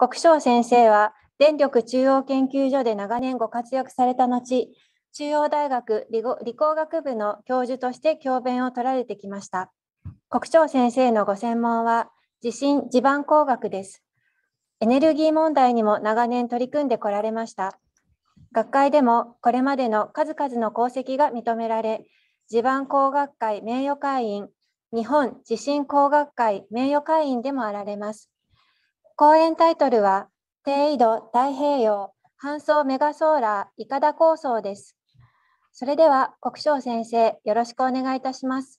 国生先生は電力中央研究所で長年ご活躍された後、中央大学理工学部の教授として教鞭を取られてきました。国生先生のご専門は地震・地盤工学です。エネルギー問題にも長年取り組んでこられました。学会でもこれまでの数々の功績が認められ、地盤工学会名誉会員、日本地震工学会名誉会員でもあられます。講演タイトルは、低緯度太平洋搬送メガソーラーいかだ構想です。それでは国生先生、よろしくお願いいたします。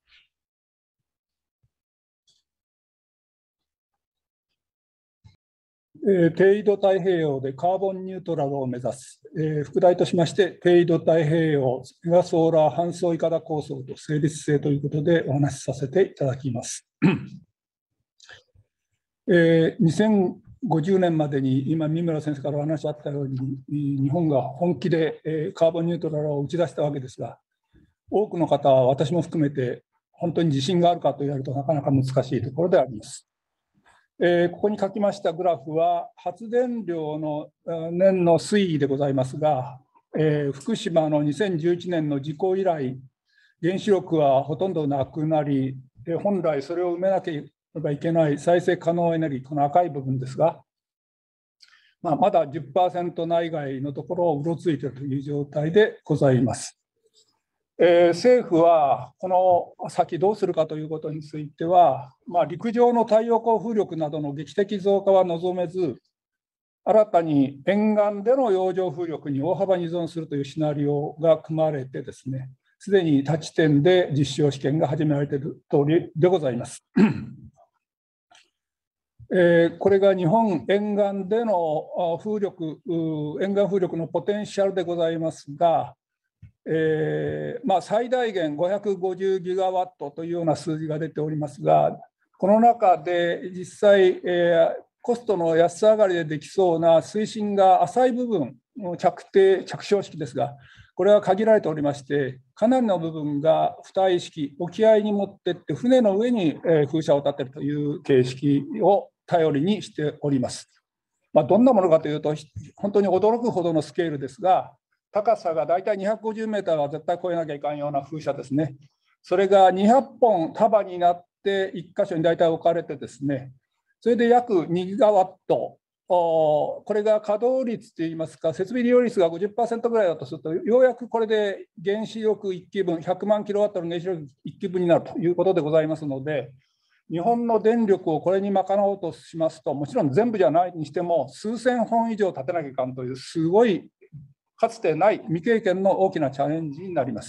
低緯度太平洋でカーボンニュートラルを目指す、副題としまして、低緯度太平洋メガソーラー搬送いかだ構想と成立性ということでお話しさせていただきます。2050年までに、今、三村先生からお話あったように、日本が本気でカーボンニュートラルを打ち出したわけですが、多くの方は私も含めて、本当に自信があるかと言われるとなかなか難しいところであります。ここに書きましたグラフは、発電量の年の推移でございますが、福島の2011年の事故以来、原子力はほとんどなくなり、本来それを埋めなければいけない再生可能エネルギー、この赤い部分ですが、まだ 10% 内外のところをうろついているという状態でございます。政府はこの先どうするかということについては、陸上の太陽光風力などの劇的増加は望めず、新たに沿岸での洋上風力に大幅に依存するというシナリオが組まれてですね、すでに他地点で実証試験が始められている通りでございます。これが日本沿岸での沿岸風力のポテンシャルでございますが、最大限550ギガワットというような数字が出ておりますが、この中で実際、コストの安上がりでできそうな水深が浅い部分の着床式ですが、これは限られておりまして、かなりの部分が浮体式、沖合に持ってって船の上に風車を立てるという形式を頼りにしております。どんなものかというと、本当に驚くほどのスケールですが、高さが大体250メーターは絶対超えなきゃいかんような風車ですね。それが200本束になって1箇所に大体置かれてですね、それで約2ギガワット、これが稼働率といいますか、設備利用率が 50% ぐらいだとすると、ようやくこれで原子力1基分、100万キロワットの原子力1基分になるということでございますので、日本の電力をこれに賄おうとしますと、もちろん全部じゃないにしても、数千本以上立てなきゃいかんという、すごいかつてない未経験の大きなチャレンジになります。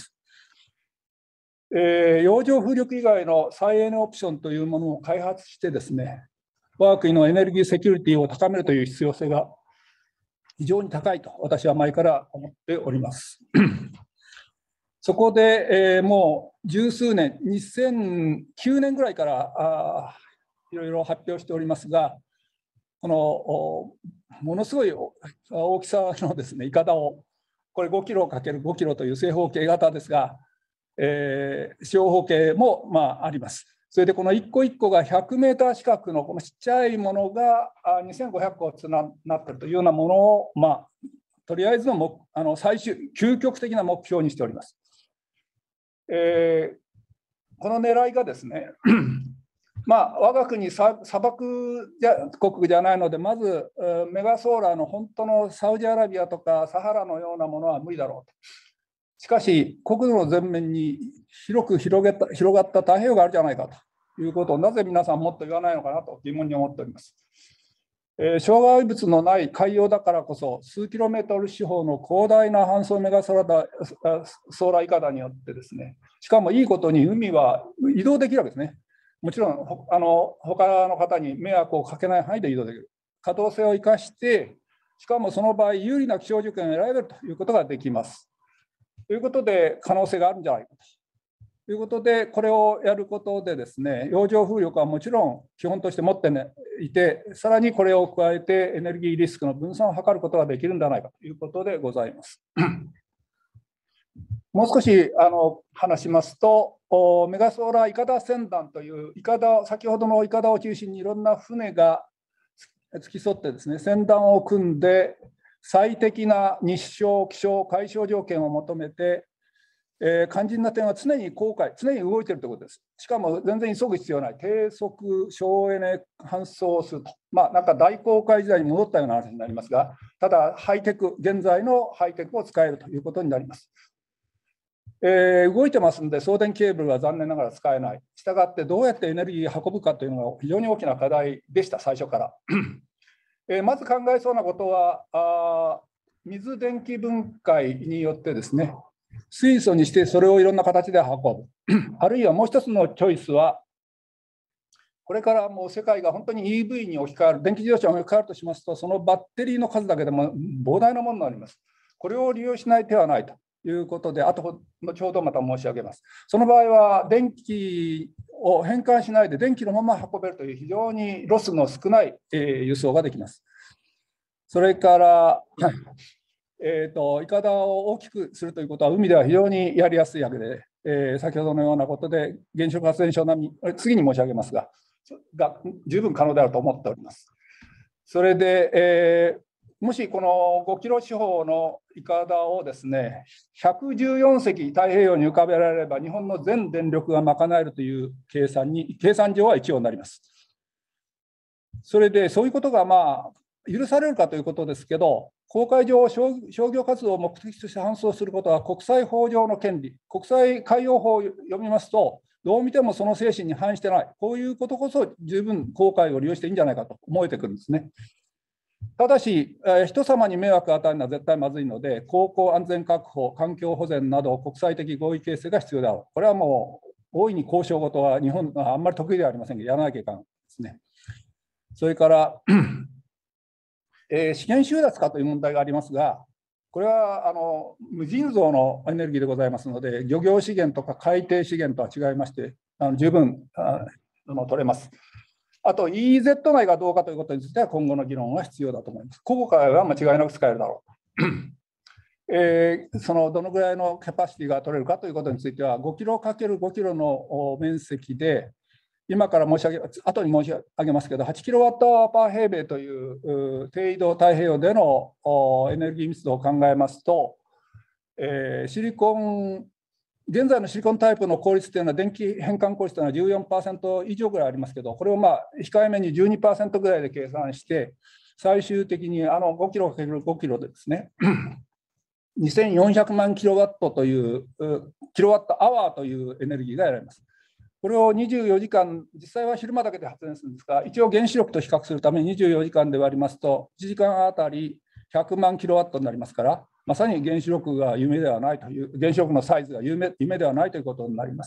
洋上風力以外の再エネオプションというものを開発してですね、我が国のエネルギーセキュリティを高めるという必要性が非常に高いと私は前から思っております。そこで、もう十数年、2009年ぐらいからいろいろ発表しておりますが、このものすごい大きさのですね、いかだを、これ5キロ ×5 キロという正方形型ですが、小方形もあります。それでこの一個一個が100メーター近くのこのちっちゃいものが2500個なっているというようなものを、とりあえずの究極的な目標にしております。この狙いがですね、我が国砂漠国じゃないので、まずメガソーラーの本当のサウジアラビアとかサハラのようなものは無理だろうと。しかし、国土の前面に広がった太平洋があるじゃないかということを、なぜ皆さんもっと言わないのかなと疑問に思っております。障害物のない海洋だからこそ、数キロメートル四方の広大な搬送メガソーラーいかだによってですね、しかもいいことに海は移動できるわけですね。もちろん他の方に迷惑をかけない範囲で移動できる。可動性を生かして、しかもその場合、有利な気象条件を得られるということができます。ということで、可能性があるんじゃないかということで、これをやることでですね、洋上風力はもちろん基本として持っていて、さらにこれを加えてエネルギーリスクの分散を図ることができるんじゃないかということでございます。もう少し話しますと、メガソーラーいかだ船団という先ほどのいかだを中心にいろんな船が付き添ってですね、船団を組んで、最適な日照、気象、海象条件を求めて、肝心な点は常に動いているということです。しかも全然急ぐ必要ない、低速省エネ搬送すると、なんか大航海時代に戻ったような話になりますが、ただ、現在のハイテクを使えるということになります。動いてますので、送電ケーブルは残念ながら使えない。したがって、どうやってエネルギーを運ぶかというのが非常に大きな課題でした、最初から。まず考えそうなことは、水電気分解によってですね、水素にしてそれをいろんな形で運ぶ。あるいはもう一つのチョイスは、これからもう世界が本当に EV に置き換わる、電気自動車に置き換わるとしますと、そのバッテリーの数だけでも膨大なものになります。これを利用しない手はないということで、あと後ほどまた申し上げます。その場合は、電気を変換しないで、電気のまま運べるという非常にロスの少ない輸送ができます。それから、いかだを大きくするということは、海では非常にやりやすいわけで、先ほどのようなことで、原子力発電所並み、次に申し上げますが、十分可能であると思っております。それで、もしこの5キロ四方のいかだをですね、114隻太平洋に浮かべられれば、日本の全電力が賄えるという計算上は一応なります。それで、そういうことが許されるかということですけど、公海上商業活動を目的として搬送することは国際法上の権利、国際海洋法を読みますと、どう見てもその精神に反してない、こういうことこそ十分公海を利用していいんじゃないかと思えてくるんですね。ただし、人様に迷惑を与えるのは絶対まずいので、航行安全確保、環境保全など国際的合意形成が必要である。これはもう大いに交渉事は日本はあんまり得意ではありませんが、やらなきゃいかんですね。それから資源収奪かという問題がありますが、これは無尽蔵のエネルギーでございますので、漁業資源とか海底資源とは違いまして、十分取れます。あと EEZ 内がどうかということについては今後の議論は必要だと思います。航海は間違いなく使えるだろう。そのどのぐらいのキャパシティが取れるかということについては、5キロ ×5 キロの面積で、今から後に申し上げますけど、8キロワットパー平米という低緯度太平洋でのエネルギー密度を考えますと、現在のシリコンタイプの効率というのは、電気変換効率というのは 14% 以上ぐらいありますけど、これを控えめに 12% ぐらいで計算して、最終的に5キロ ×5 キロでですね、2400万キロワットという、キロワットアワーというエネルギーが得られます。これを24時間、実際は昼間だけで発電するんですが、一応原子力と比較するために24時間で割りますと、1時間あたり100万キロワットになりますから、まさに原子力が夢ではないという、原子力のサイズが夢ではないということになります。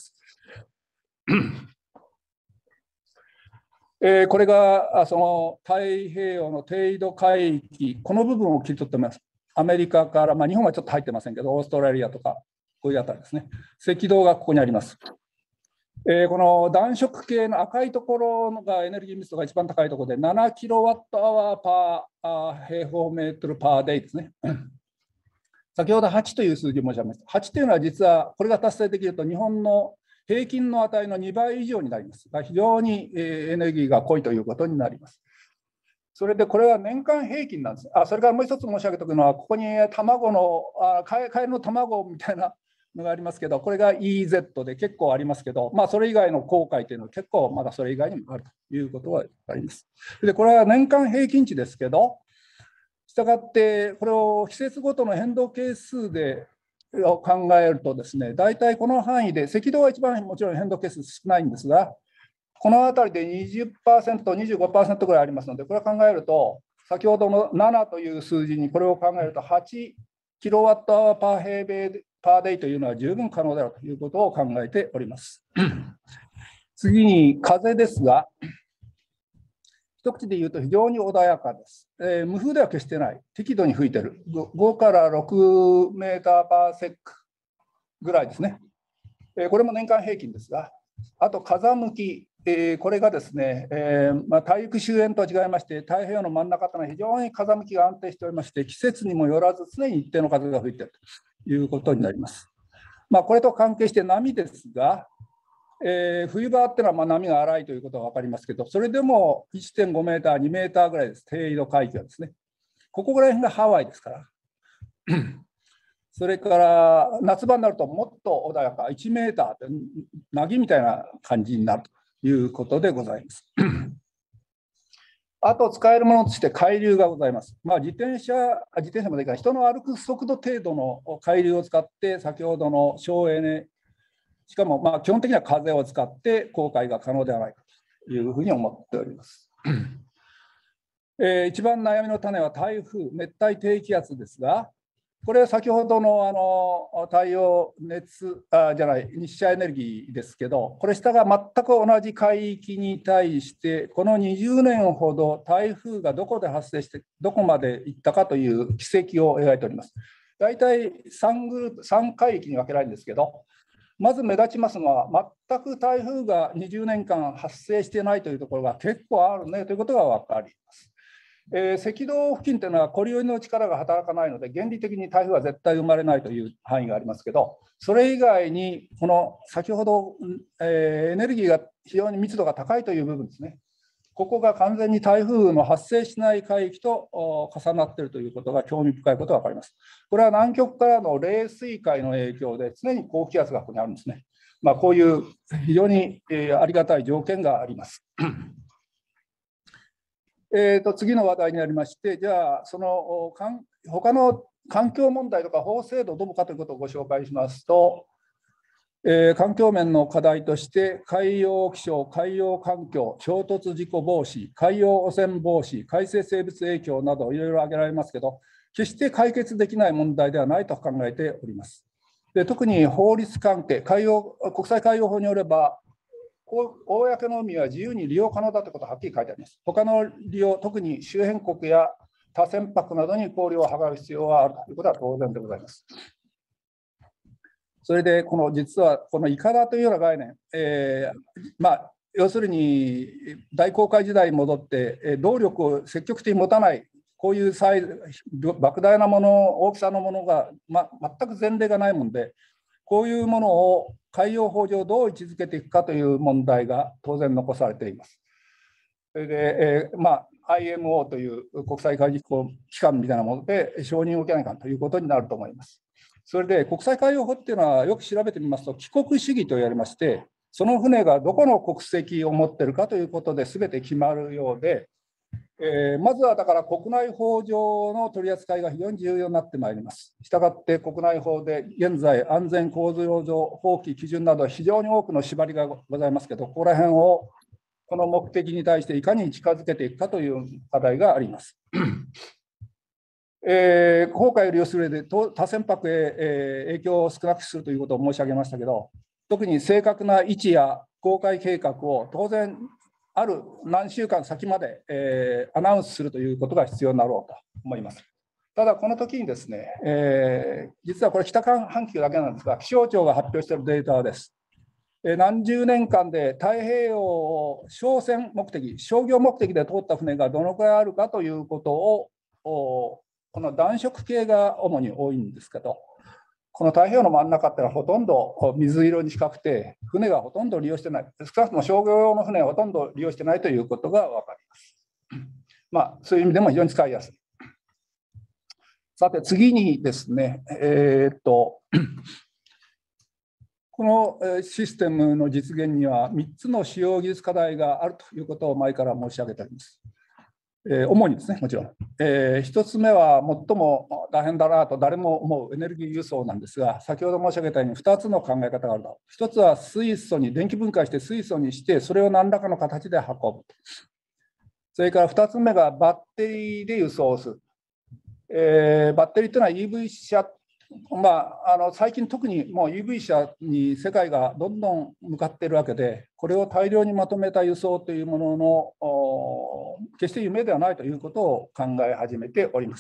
これがその太平洋の低緯度海域、この部分を切り取ってます。アメリカから、日本はちょっと入ってませんけど、オーストラリアとか、こういうあたりですね。赤道がここにあります。この暖色系の赤いところがエネルギー密度が一番高いところで、7キロワットアワーパー平方メートルパーデイですね。先ほど8という数字を申し上げました。8というのは実はこれが達成できると日本の平均の値の2倍以上になります。非常にエネルギーが濃いということになります。それでこれは年間平均なんです。それからもう一つ申し上げておくのは、ここに卵のカエルの卵みたいなのがありますけど、これが EZ で結構ありますけど、それ以外の航海というのは結構まだそれ以外にもあるということはあります。で、これは年間平均値ですけど、したがってこれを季節ごとの変動係数で考えるとですね、大体この範囲で、赤道は一番もちろん変動係数少ないんですが、このあたりで 20%、25% ぐらいありますので、これを考えると、先ほどの7という数字にこれを考えると、8キロワットアワーパー平米パーデイというのは十分可能であるということを考えております。次に風ですが、一口で言うと非常に穏やかです。無風では決してない、適度に吹いてる、5から6メーターパーセックぐらいですね。これも年間平均ですが、あと風向き、これがですね、大陸周辺とは違いまして、太平洋の真ん中というのは非常に風向きが安定しておりまして、季節にもよらず常に一定の風が吹いているということになります。これと関係して波ですが、 冬場っていうのは波が荒いということが分かりますけど、それでも 1.5 メーター、2メーターぐらいです、低緯度海域はですね。ここぐらいがハワイですから。それから夏場になるともっと穏やか、1メーターって、凪みたいな感じになるということでございます。あと使えるものとして海流がございます。自転車もできない、人の歩く速度程度の海流を使って、先ほどの省エネ、しかも基本的には風を使って航海が可能ではないかというふうに思っております。一番悩みの種は台風、熱帯低気圧ですが、これは先ほどの太陽熱じゃない日射エネルギーですけど、これ下が全く同じ海域に対して、この20年ほど台風がどこで発生して、どこまで行ったかという軌跡を描いております。大体3海域に分けられるんですけど、まず目立ちますのは、全く台風が20年間発生していないというところが結構あるねということが分かります。赤道付近というのはコリオリの力が働かないので、原理的に台風は絶対生まれないという範囲がありますけど、それ以外に、この先ほど、エネルギーが非常に密度が高いという部分ですね、ここが完全に台風の発生しない海域と重なっているということが興味深いことが分かります。これは南極からの冷水海の影響で、常に高気圧がここにあるんですね。こういう非常にありがたい条件があります。次の話題になりまして、じゃあ、その他の環境問題とか法制度どうかということをご紹介しますと、環境面の課題として、海洋気象、海洋環境、衝突事故防止、海洋汚染防止、海生生物影響などいろいろ挙げられますけど、決して解決できない問題ではないと考えております。で、特に法律関係、国際海洋法によれば、公の海は自由に利用可能だということがはっきり書いてあります。他の利用、特に周辺国や他船舶などに考慮を図る必要があるということは当然でございます。それで、実はこのイカダというような概念、要するに大航海時代に戻って、動力を積極的に持たない、こういう莫大なもの、大きさのものが、全く前例がないもので、こういうものを海洋法上どう位置づけていくかという問題が当然残されています。それで、IMO という国際海事機関みたいなもので承認を受けないかということになると思います。それで国際海洋法っていうのはよく調べてみますと、帰国主義と言われまして、その船がどこの国籍を持っているかということで全て決まるようで、まずはだから国内法上の取り扱いが非常に重要になってまいります。したがって国内法で現在安全構造上法規基準など非常に多くの縛りがございますけど、ここら辺をこの目的に対していかに近づけていくかという課題があります。航海を利用する上で他船舶へ影響を少なくするということを申し上げましたけど、特に正確な位置や航海計画を当然ある何週間先まで、アナウンスするということが必要になろうと思います。ただ、この時にですね、実はこれ北半球だけなんですが、気象庁が発表しているデータです。何十年間で太平洋を商船目的、商業目的で通った船がどのくらいあるかということを、この暖色系が主に多いんですけど、この太平洋の真ん中っていうのはほとんど水色に近くて、船がほとんど利用してない、少なくとも商業用の船はほとんど利用してないということが分かります。そういう意味でも非常に使いやすい。さて次にですね、このシステムの実現には3つの主要技術課題があるということを前から申し上げております。主にですね、もちろん。1つ目は最も大変だなと誰も思うエネルギー輸送なんですが、先ほど申し上げたように2つの考え方があると。1つは水素に、電気分解して水素にして、それを何らかの形で運ぶ。それから2つ目がバッテリーで輸送する。バッテリーというのは EV 車、最近特にもう EV 車に世界がどんどん向かっているわけで、これを大量にまとめた輸送というものの決して夢ではないということを考え始めております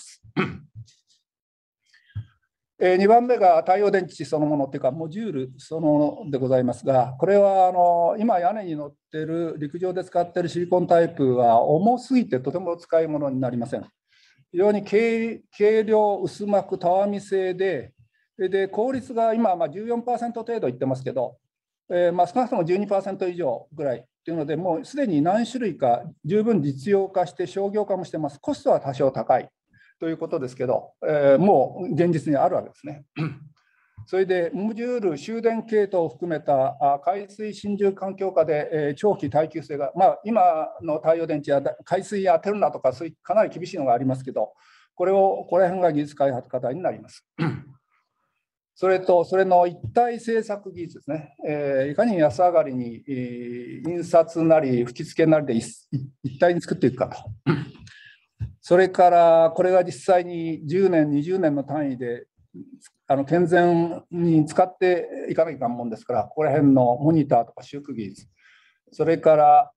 。2番目が太陽電池そのものというかモジュールそのものでございますが、これは今屋根に乗っている陸上で使っているシリコンタイプは重すぎてとても使い物になりません。非常に軽量薄膜たわみ製で、効率が今14% 程度いってますけど、 少なくとも 12% 以上ぐらいというので、もうすでに何種類か十分実用化して商業化もしてます。コストは多少高いということですけど、もう現実にあるわけですね。それでモジュール、終電系統を含めた海水浸潤環境下で長期耐久性が、今の太陽電池は海水当てるなとか、そういうかなり厳しいのがありますけど、この辺が技術開発課題になります。それと、それの一体製作技術ですね。いかに安上がりに印刷なり吹き付けなりで一体に作っていくかと。それから、これが実際に10年、20年の単位で健全に使っていかなきゃいかんもんですから、ここら辺のモニターとか修復技術、それから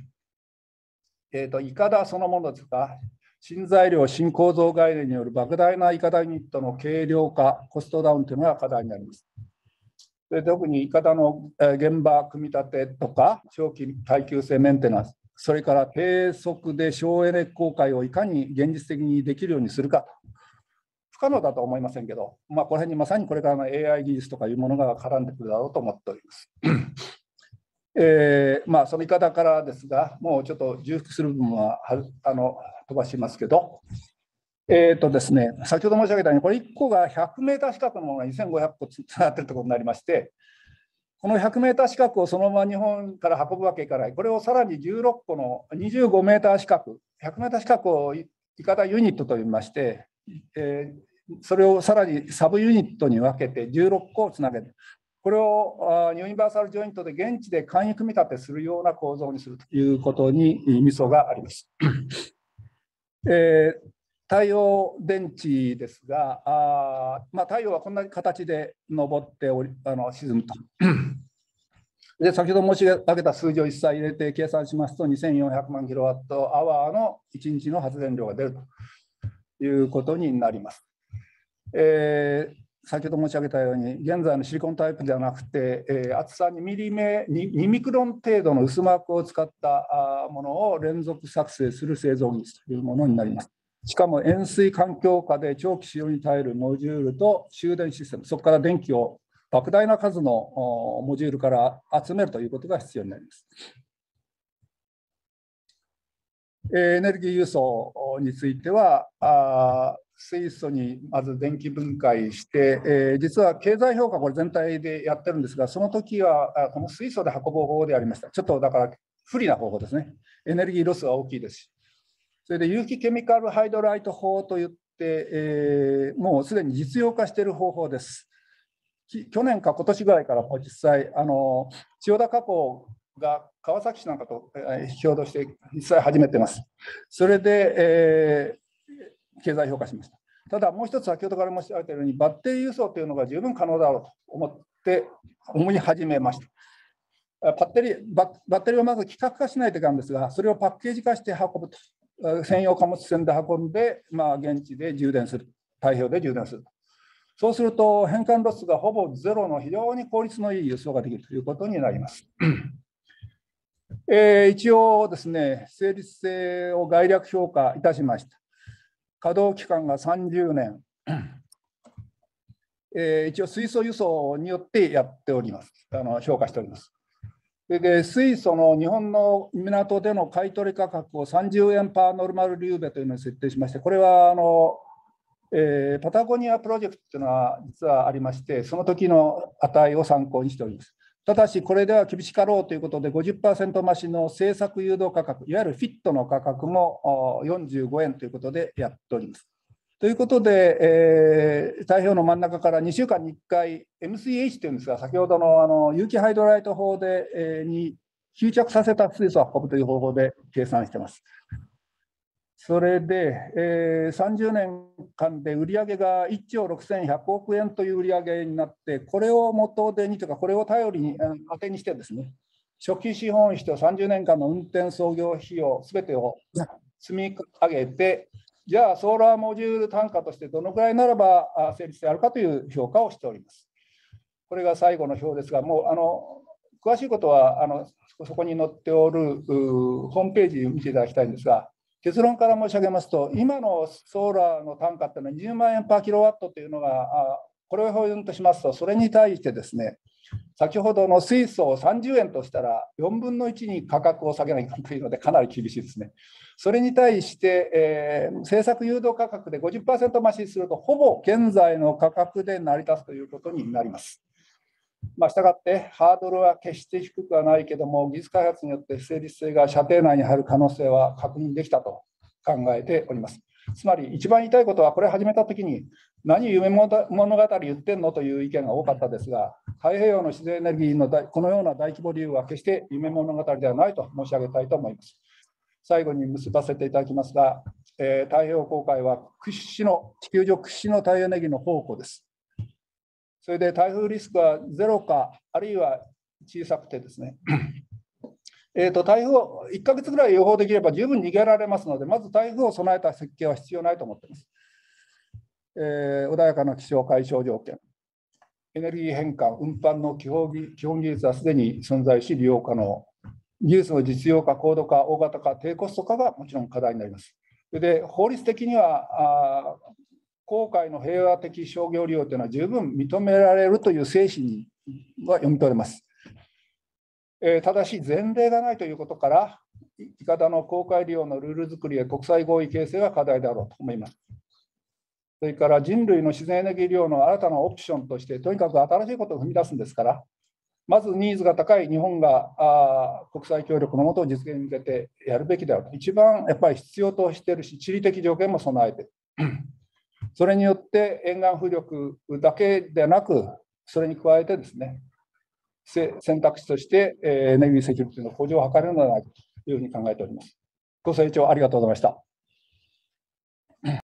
いかだそのものですか、新材料、新構造概念による莫大ないかだユニットの軽量化、コストダウンというのが課題になります。で特にいかだの現場組み立てとか、長期耐久性メンテナンス、それから低速で省エネ公開をいかに現実的にできるようにするかと。不可能だとは思いませんけど、この辺にまさにこれからの AI 技術とかいうものが絡んでくるだろうと思っております。その言い方からですが、もうちょっと重複する部分は飛ばしますけど、ですね、先ほど申し上げたように、これ1個が100メーター四角のものが2500個つながっているところになりまして、この100メーター四角をそのまま日本から運ぶわけいかない、これをさらに16個の25メーター四角、100メーター四角をいかだユニットといいまして、それをさらにサブユニットに分けて16個をつなげる。これをユニバーサルジョイントで現地で簡易組み立てするような構造にするということにミソがあります。太陽電池ですが、太陽はこんな形で昇って沈むと。で先ほど申し上げた数字を一切入れて計算しますと、2400万キロワットアワーの1日の発電量が出るということになります。先ほど申し上げたように、現在のシリコンタイプではなくて、厚さ2ミクロン程度の薄膜を使ったものを連続作成する製造技術というものになります。しかも塩水環境下で長期使用に耐えるモジュールと終電システム、そこから電気を莫大な数のモジュールから集めるということが必要になります。エネルギー輸送については、水素にまず電気分解して、実は経済評価、これ全体でやってるんですが、その時はこの水素で運ぶ方法でありました。ちょっとだから不利な方法ですね。エネルギーロスは大きいですし。それで有機ケミカルハイドライト法といって、もうすでに実用化している方法です。去年か今年ぐらいからも実際、千代田加工が川崎市なんかと共同して実際始めています。それで、経済評価しました。ただもう一つ、先ほどから申し上げたように、バッテリー輸送というのが十分可能だろうと思い始めました。バッテリーをまず規格化しないといけないんですが、それをパッケージ化して運ぶと、専用貨物船で運んで、現地で充電する、太平洋で充電する。そうすると、変換ロスがほぼゼロの非常に効率のいい輸送ができるということになります。一応ですね、成立性を概略評価いたしました。稼働期間が30年。一応、水素輸送によってやっております。評価しております。で水素の日本の港での買取価格を30円パーノルマルリューベというのに設定しまして、これはパタゴニアプロジェクトというのは実はありまして、その時の値を参考にしております。ただし、これでは厳しかろうということで、50% 増しの政策誘導価格、いわゆるフィットの価格も45円ということでやっております。ということで、太平洋の真ん中から2週間に1回、MCH というんですが、先ほどの有機ハイドライト法で、に吸着させた水素を運ぶという方法で計算しています。それで、30年間で売上が1兆6100億円という売上になって、これを元手にというか、これを頼りに当てにしてですね、初期資本費と30年間の運転操業費用すべてを積み上げて、じゃあソーラーモジュール単価としてどのくらいならば成立であるかという評価をしております。これが最後の表ですが、もう詳しいことはそこに載っておるホームページを見ていただきたいんですが、結論から申し上げますと、今のソーラーの単価というのは20万円パーキロワットというのがこれを標準としますと、それに対してですね、先ほどの水素を30円としたら、4分の1に価格を下げないといけないというので、かなり厳しいですね。それに対して、政策誘導価格で 50% 増しすると、ほぼ現在の価格で成り立つということになります。したがって、ハードルは決して低くはないけども、技術開発によって不成立性が射程内に入る可能性は確認できたと考えております。つまり、一番言いたいことは、これ始めたときに、何夢物語言ってんのという意見が多かったですが、太平洋の自然エネルギーのこのような大規模理由は決して夢物語ではないと申し上げたいと思います。最後に結ばせていただきますが、太平洋航海は地球上屈指の太陽エネルギーの宝庫です。それで台風リスクはゼロか、あるいは小さくてですね、台風を1ヶ月ぐらい予報できれば十分逃げられますので、まず台風を備えた設計は必要ないと思っています。穏やかな気象解消条件、エネルギー変換、運搬の基本技術はすでに存在し、利用可能。技術の実用化、高度化、大型化、低コスト化がもちろん課題になります。で、法律的には、航海の平和的商業利用というのは十分認められるという精神は読み取れます。ただし、前例がないということから、いかだの航海利用のルール作りや国際合意形成が課題であろうと思います。それから人類の自然エネルギー利用の新たなオプションとして、とにかく新しいことを踏み出すんですから、まずニーズが高い日本が国際協力のもと実現に向けてやるべきであると、一番やっぱり必要としているし、地理的条件も備えて、それによって沿岸風力だけでなく、それに加えてですね、選択肢としてエネルギーセキュリティの向上を図れるのではないかというふうに考えております。ご清聴ありがとうございました。